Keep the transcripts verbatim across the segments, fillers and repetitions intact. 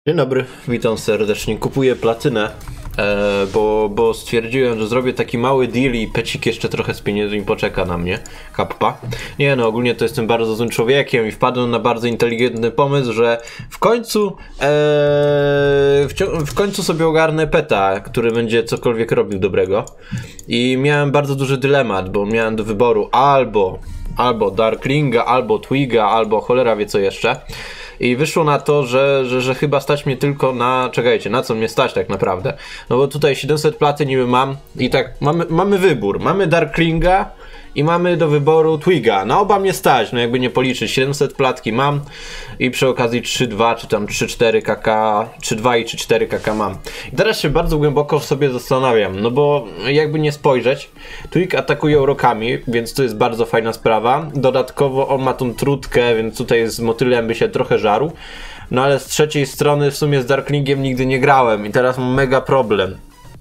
Dzień dobry, witam serdecznie. Kupuję platynę, e, bo, bo stwierdziłem, że zrobię taki mały deal i pecik jeszcze trochę z pieniędzmi poczeka na mnie. Kappa. Nie no, ogólnie to jestem bardzo złym człowiekiem i wpadłem na bardzo inteligentny pomysł, że w końcu e, w, w końcu sobie ogarnę peta, który będzie cokolwiek robił dobrego. I miałem bardzo duży dylemat, bo miałem do wyboru albo, albo Darklinga, albo Twiga, albo cholera wie co jeszcze. I wyszło na to, że, że, że chyba stać mnie tylko na... Czekajcie, na co mnie stać tak naprawdę? No bo tutaj siedemset platy niby mam i tak mamy, mamy wybór. Mamy Darklinga i mamy do wyboru Twiga. Na oba mnie stać, no jakby nie policzyć. siedemset platki mam i przy okazji trzy dwa czy tam trzy cztery kk, trzy dwa i trzy cztery kk mam. I teraz się bardzo głęboko w sobie zastanawiam, no bo jakby nie spojrzeć, Twig atakuje urokami, więc to jest bardzo fajna sprawa. Dodatkowo on ma tą trutkę, więc tutaj z motylem by się trochę żarł. No ale z trzeciej strony w sumie z Darklingiem nigdy nie grałem i teraz mam mega problem.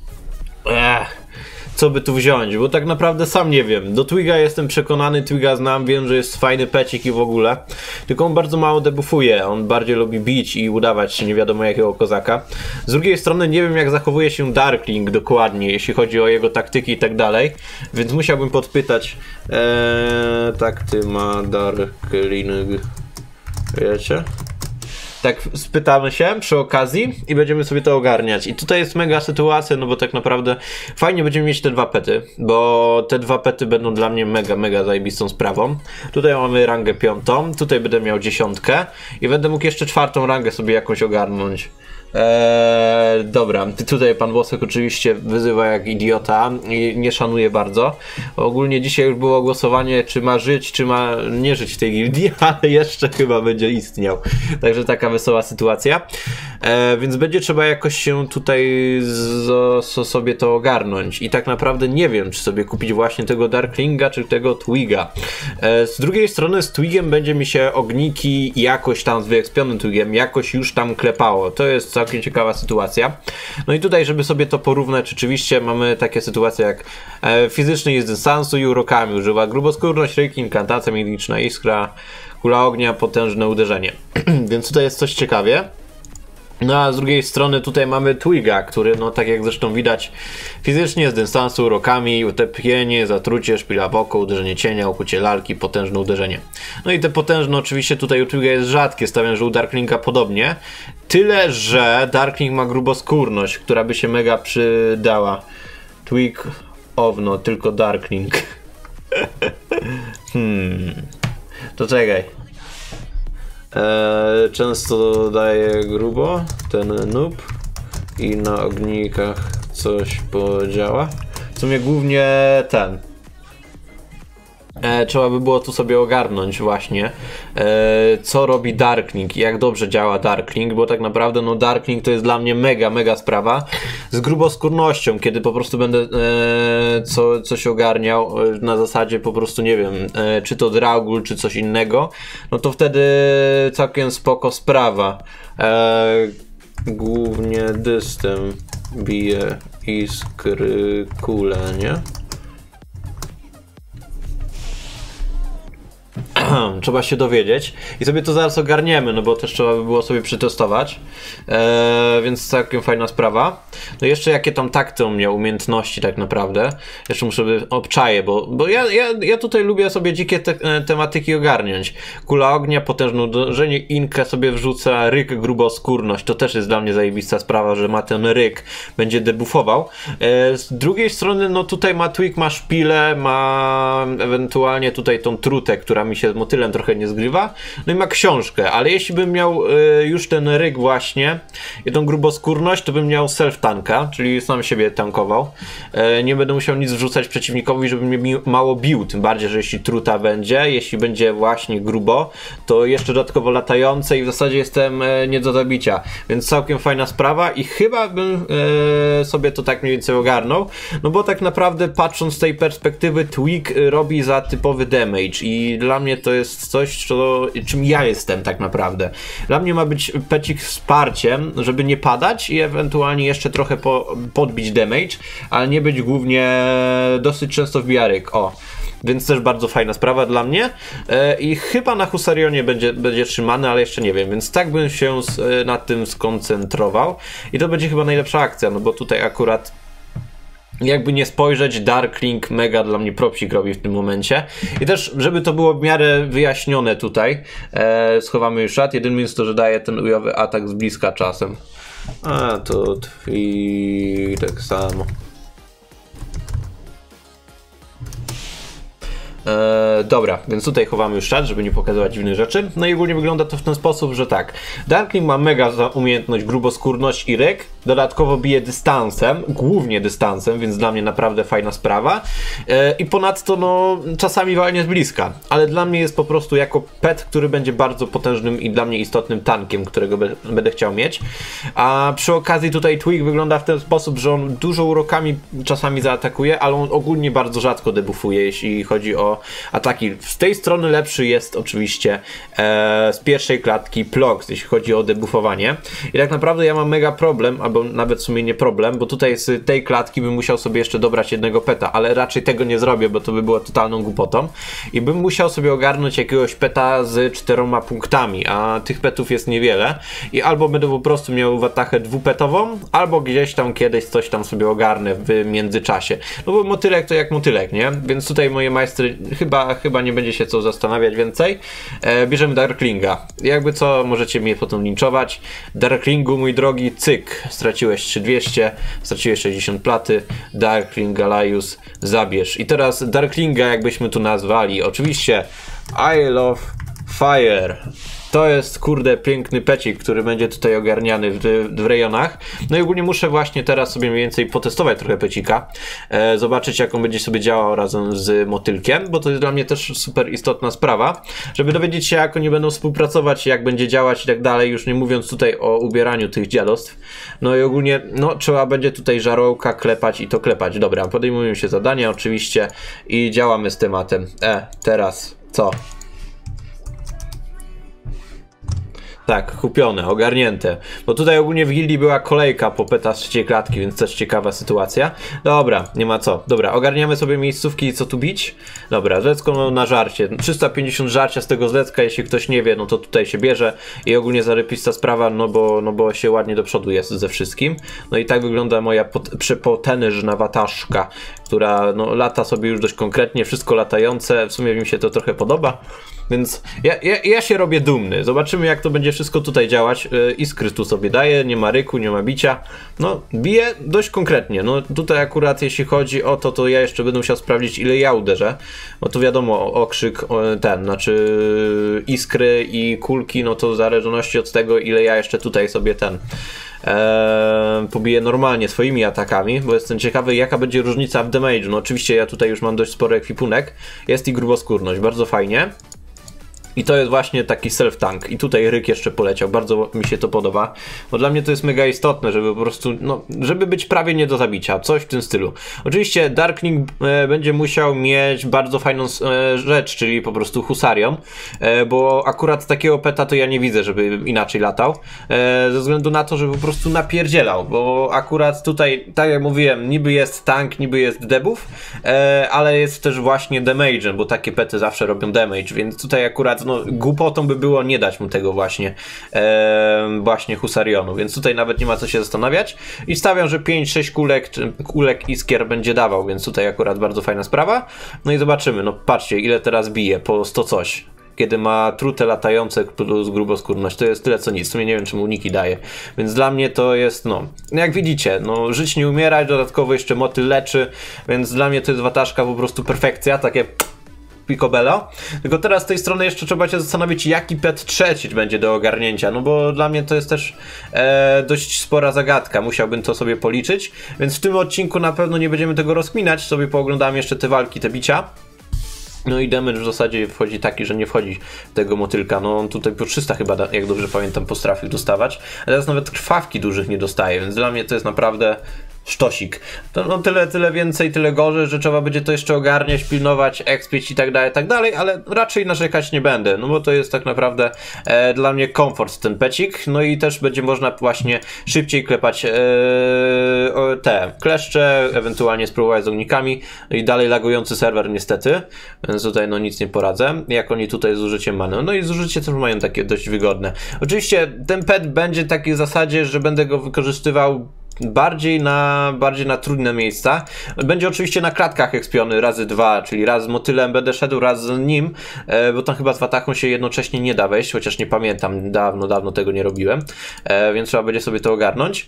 Ech. Co by tu wziąć, bo tak naprawdę sam nie wiem. Do Twiga jestem przekonany, Twiga znam, wiem, że jest fajny pecik i w ogóle. Tylko on bardzo mało debuffuje, on bardziej lubi bić i udawać się nie wiadomo jakiego kozaka. Z drugiej strony nie wiem jak zachowuje się Darkling dokładnie, jeśli chodzi o jego taktyki i tak dalej. Więc musiałbym podpytać. Eee, tak ty ma Darkling, wiecie? Tak spytamy się przy okazji i będziemy sobie to ogarniać. I tutaj jest mega sytuacja, no bo tak naprawdę fajnie będziemy mieć te dwa pety, bo te dwa pety będą dla mnie mega, mega zajebistą sprawą. Tutaj mamy rangę piątą, tutaj będę miał dziesiątkę i będę mógł jeszcze czwartą rangę sobie jakąś ogarnąć. Eee, dobra, tutaj pan Włosek oczywiście wyzywa jak idiota i nie szanuje bardzo. Ogólnie dzisiaj już było głosowanie, czy ma żyć, czy ma nie żyć w tej gildii, ale jeszcze chyba będzie istniał. Także taka wesoła sytuacja. Eee, więc będzie trzeba jakoś się tutaj z, z, sobie to ogarnąć. I tak naprawdę nie wiem, czy sobie kupić właśnie tego Darklinga, czy tego Twiga. Eee, z drugiej strony z Twigiem będzie mi się ogniki jakoś tam z wyekspionym Twigiem jakoś już tam klepało. To jest całkiem ciekawa sytuacja. No i tutaj, żeby sobie to porównać, oczywiście mamy takie sytuacje jak e, fizyczny jest dystansu i urokami. Używa gruboskórność, ryk, inkantacja, magiczna iskra, kula ognia, potężne uderzenie. Więc tutaj jest coś ciekawie. No a z drugiej strony tutaj mamy Twiga, który no tak jak zresztą widać fizycznie z dystansu, urokami, utepienie, zatrucie, szpila w oko, uderzenie cienia, ukucie lalki, potężne uderzenie. No i te potężne oczywiście tutaj u Twiga jest rzadkie, stawiam, że u Darklinga podobnie. Tyle, że Darkling ma gruboskórność, która by się mega przydała. Twig, owno, tylko Darkling. hmm. To czekaj. Eee, często daje grubo ten noob i na ognikach coś podziała. W sumie głównie ten. E, trzeba by było tu sobie ogarnąć właśnie, e, co robi Darkling i jak dobrze działa Darkling, bo tak naprawdę no Darkling to jest dla mnie mega, mega sprawa z gruboskórnością, kiedy po prostu będę e, co, coś ogarniał e, na zasadzie po prostu nie wiem, e, czy to Dragul, czy coś innego, no to wtedy całkiem spoko sprawa. E, głównie dystem bije iskry kule, nie? Trzeba się dowiedzieć i sobie to zaraz ogarniemy, no bo też trzeba by było sobie przetestować, eee, więc całkiem fajna sprawa. No jeszcze jakie tam takty on miał, umiejętności tak naprawdę, jeszcze muszę by obczaję, bo, bo ja, ja, ja tutaj lubię sobie dzikie te, tematyki ogarniać. Kula ognia, potężne uderzenie, inkę sobie wrzuca, ryk, gruboskórność, to też jest dla mnie zajebista sprawa, że ma ten ryk, będzie debuffował. Eee, z drugiej strony no tutaj ma Twig, ma szpilę, ma ewentualnie tutaj tą trutę, która mi się z motylem trochę nie zgrywa, no i ma książkę, ale jeśli bym miał y, już ten ryk właśnie i tą gruboskórność, to bym miał self-tanka, czyli sam siebie tankował. Y, nie będę musiał nic wrzucać przeciwnikowi, żeby mnie mi mało bił, tym bardziej, że jeśli truta będzie, jeśli będzie właśnie grubo, to jeszcze dodatkowo latające i w zasadzie jestem y, nie do zabicia, więc całkiem fajna sprawa i chyba bym y, sobie to tak mniej więcej ogarnął, no bo tak naprawdę patrząc z tej perspektywy Twig robi za typowy damage i dla mnie to jest coś, co, czym ja jestem tak naprawdę. Dla mnie ma być pecik wsparciem, żeby nie padać i ewentualnie jeszcze trochę po, podbić damage, ale nie być głównie dosyć często w bijaryk. O. więc też bardzo fajna sprawa dla mnie e, i chyba na Husarionie będzie, będzie trzymany, ale jeszcze nie wiem, więc tak bym się z, e, nad tym skoncentrował i to będzie chyba najlepsza akcja, no bo tutaj akurat jakby nie spojrzeć, Darkling mega dla mnie propsik robi w tym momencie. I też, żeby to było w miarę wyjaśnione tutaj, e, schowamy już czat. Jedyny minus to, że daje ten ujowy atak z bliska czasem. A, to i tak samo. Eee, dobra, więc tutaj chowamy już czat, żeby nie pokazywać dziwnych rzeczy. No i ogólnie wygląda to w ten sposób, że tak. Darkling ma mega za umiejętność gruboskórność i ryk. Dodatkowo bije dystansem, głównie dystansem, więc dla mnie naprawdę fajna sprawa. Eee, I ponadto no czasami walnie z bliska, ale dla mnie jest po prostu jako pet, który będzie bardzo potężnym i dla mnie istotnym tankiem, którego be będę chciał mieć. A przy okazji tutaj Twig wygląda w ten sposób, że on dużo urokami czasami zaatakuje, ale on ogólnie bardzo rzadko debuffuje, jeśli chodzi o ataki. Z tej strony lepszy jest oczywiście e, z pierwszej klatki Plox, jeśli chodzi o debuffowanie. I tak naprawdę ja mam mega problem, albo nawet w sumie nie problem, bo tutaj z tej klatki bym musiał sobie jeszcze dobrać jednego peta, ale raczej tego nie zrobię, bo to by było totalną głupotą. I bym musiał sobie ogarnąć jakiegoś peta z czteroma punktami, a tych petów jest niewiele. I albo będę po prostu miał watachę dwupetową, albo gdzieś tam kiedyś coś tam sobie ogarnę w międzyczasie. No bo motylek to jak motylek, nie? Więc tutaj moje majstry Chyba, chyba nie będzie się co zastanawiać więcej. E, bierzemy Darklinga. Jakby co, możecie mnie potem linczować. Darklingu, mój drogi, cyk. Straciłeś trzy tysiące dwieście, straciłeś sześćdziesiąt platy. Darkling, Galaius, zabierz. I teraz Darklinga jakbyśmy tu nazwali. Oczywiście I love fire. To jest, kurde, piękny pecik, który będzie tutaj ogarniany w, w rejonach. No i ogólnie muszę właśnie teraz sobie mniej więcej potestować trochę pecika. E, zobaczyć, jak on będzie sobie działał razem z motylkiem, bo to jest dla mnie też super istotna sprawa, żeby dowiedzieć się, jak oni będą współpracować, jak będzie działać i tak dalej, już nie mówiąc tutaj o ubieraniu tych dziadostw. No i ogólnie, no, trzeba będzie tutaj żarołka klepać i to klepać. Dobra, podejmujemy się zadania oczywiście i działamy z tematem. E, teraz co? Tak, kupione, ogarnięte. Bo tutaj ogólnie w gildii była kolejka po peta z trzeciej klatki, więc też ciekawa sytuacja. Dobra, nie ma co. Dobra, ogarniamy sobie miejscówki i co tu bić. Dobra, zlecko na żarcie. trzysta pięćdziesiąt żarcia z tego zlecka, jeśli ktoś nie wie, no to tutaj się bierze. I ogólnie zarybista sprawa, no bo, no bo się ładnie do przodu jest ze wszystkim. No i tak wygląda moja przepotężna wataszka, która no, lata sobie już dość konkretnie, wszystko latające. W sumie mi się to trochę podoba. Więc ja, ja, ja się robię dumny. Zobaczymy, jak to będzie wszystko tutaj działać. Yy, iskry tu sobie daje, nie ma ryku, nie ma bicia. No, bije dość konkretnie. No tutaj akurat jeśli chodzi o to, to ja jeszcze będę musiał sprawdzić, ile ja uderzę. Bo tu wiadomo, okrzyk ten, znaczy iskry i kulki, no to w zależności od tego, ile ja jeszcze tutaj sobie ten Eee, pobiję normalnie swoimi atakami, bo jestem ciekawy, jaka będzie różnica w damage'u. No oczywiście ja tutaj już mam dość spory ekwipunek, jest i gruboskórność, bardzo fajnie. I to jest właśnie taki self-tank. I tutaj ryk jeszcze poleciał, bardzo mi się to podoba. Bo dla mnie to jest mega istotne, żeby po prostu, no, żeby być prawie nie do zabicia. Coś w tym stylu. Oczywiście Darkling e, będzie musiał mieć bardzo fajną e, rzecz, czyli po prostu Husarion. E, bo akurat takiego peta to ja nie widzę, żeby inaczej latał. E, ze względu na to, żeby po prostu napierdzielał. Bo akurat tutaj, tak jak mówiłem, niby jest tank, niby jest debuff, e, ale jest też właśnie damage'em, bo takie pety zawsze robią damage, więc tutaj akurat no, głupotą by było nie dać mu tego właśnie e, właśnie Husarionu, więc tutaj nawet nie ma co się zastanawiać i stawiam, że pięć sześć kulek, kulek iskier będzie dawał, więc tutaj akurat bardzo fajna sprawa. No i zobaczymy, no patrzcie, ile teraz bije, po sto coś. Kiedy ma trute latające plus gruboskórność, to jest tyle co nic. W sumie nie wiem, czemu uniki daje. Więc dla mnie to jest, no, jak widzicie, no, żyć nie umierać, dodatkowo jeszcze motyl leczy, więc dla mnie to jest wataszka po prostu perfekcja, takie picobello. Tylko teraz z tej strony jeszcze trzeba się zastanowić, jaki pet trzeci będzie do ogarnięcia, no bo dla mnie to jest też e, dość spora zagadka, musiałbym to sobie policzyć, więc w tym odcinku na pewno nie będziemy tego rozkminać, sobie pooglądamy jeszcze te walki, te bicia. No i damage w zasadzie wchodzi taki, że nie wchodzi tego motylka, no on tutaj po trzysta chyba, jak dobrze pamiętam, potrafił dostawać, ale teraz nawet krwawki dużych nie dostaje, więc dla mnie to jest naprawdę sztosik. To no tyle, tyle więcej, tyle gorzej, że trzeba będzie to jeszcze ogarniać, pilnować, expić i tak dalej, tak dalej, ale raczej narzekać nie będę, no bo to jest tak naprawdę e, dla mnie komfort ten pecik, no i też będzie można właśnie szybciej klepać e, te kleszcze, ewentualnie spróbować z ognikami i dalej lagujący serwer niestety, więc tutaj no nic nie poradzę, jak oni tutaj z użyciem many, no i zużycie też mają takie dość wygodne. Oczywiście ten pet będzie taki w zasadzie, że będę go wykorzystywał bardziej na, bardziej na trudne miejsca. Będzie oczywiście na klatkach ekspiony razy dwa, czyli raz z motylem będę szedł, raz z nim, e, bo tam chyba z watachą się jednocześnie nie da wejść, chociaż nie pamiętam, dawno, dawno tego nie robiłem, e, więc trzeba będzie sobie to ogarnąć.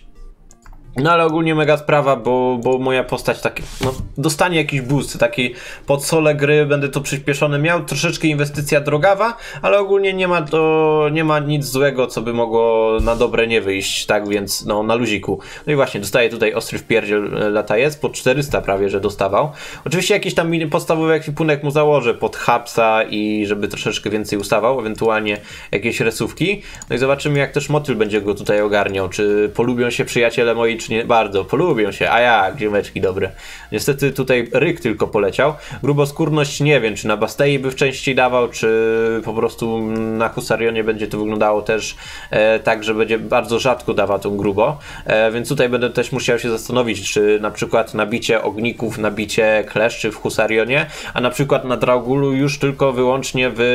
No ale ogólnie mega sprawa, bo, bo moja postać taki, no, dostanie jakiś boost, taki pod solę gry będę to przyspieszone miał, troszeczkę inwestycja drogawa, ale ogólnie nie ma to, nie ma nic złego, co by mogło na dobre nie wyjść, tak więc no na luziku. No i właśnie dostaję tutaj ostry wpierdziel lata jest, po czterysta prawie, że dostawał. Oczywiście jakiś tam podstawowy ekwipunek mu założę pod hapsa i żeby troszeczkę więcej ustawał, ewentualnie jakieś resówki. No i zobaczymy jak też motyl będzie go tutaj ogarniał, czy polubią się przyjaciele moi, nie bardzo, polubią się, a jak, ziomeczki dobre. Niestety tutaj ryk tylko poleciał. Gruboskórność nie wiem, czy na Bastei by w częściej dawał, czy po prostu na Husarionie będzie to wyglądało też e, tak, że będzie bardzo rzadko dawał tą grubo, e, więc tutaj będę też musiał się zastanowić, czy na przykład nabicie ogników, nabicie kleszczy w Husarionie, a na przykład na Draugulu już tylko wyłącznie w,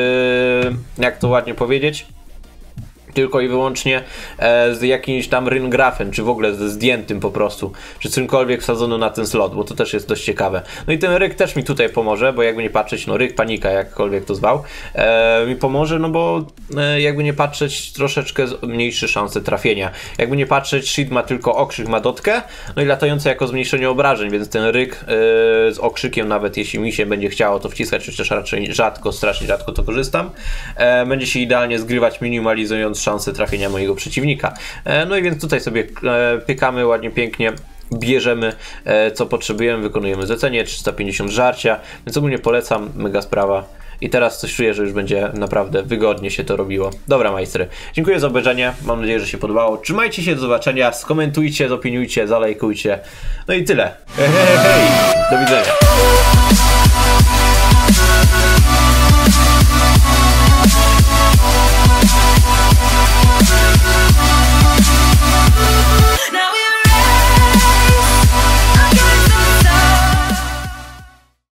jak to ładnie powiedzieć, tylko i wyłącznie e, z jakimś tam ryngrafem, czy w ogóle ze zdjętym po prostu, czy czymkolwiek wsadzono na ten slot, bo to też jest dość ciekawe. No i ten ryk też mi tutaj pomoże, bo jakby nie patrzeć, no ryk, panika, jakkolwiek to zwał, e, mi pomoże, no bo e, jakby nie patrzeć, troszeczkę mniejsze szanse trafienia. Jakby nie patrzeć, Shid ma tylko okrzyk, ma dotkę, no i latające jako zmniejszenie obrażeń, więc ten ryk e, z okrzykiem, nawet jeśli mi się będzie chciało to wciskać, chociaż raczej rzadko, strasznie rzadko to korzystam, e, będzie się idealnie zgrywać, minimalizując szanse trafienia mojego przeciwnika. No i więc tutaj sobie piekamy ładnie, pięknie, bierzemy co potrzebujemy, wykonujemy zlecenie, trzysta pięćdziesiąt żarcia, więc ogólnie polecam, mega sprawa. I teraz coś czuję, że już będzie naprawdę wygodnie się to robiło. Dobra majstry, dziękuję za obejrzenie, mam nadzieję, że się podobało. Trzymajcie się, do zobaczenia, skomentujcie, zopiniujcie, zalajkujcie. No i tyle. Hej, hej, hej. Do widzenia.